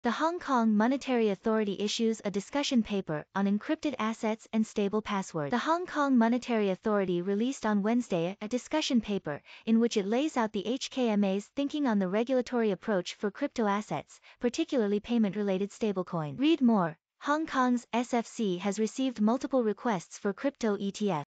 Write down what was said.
The Hong Kong Monetary Authority issues a discussion paper on encrypted assets and stable passwords. The Hong Kong Monetary Authority released on Wednesday a discussion paper, in which it lays out the HKMA's thinking on the regulatory approach for crypto assets, particularly payment-related stablecoins. Read more. Hong Kong's SFC has received multiple requests for crypto ETFs.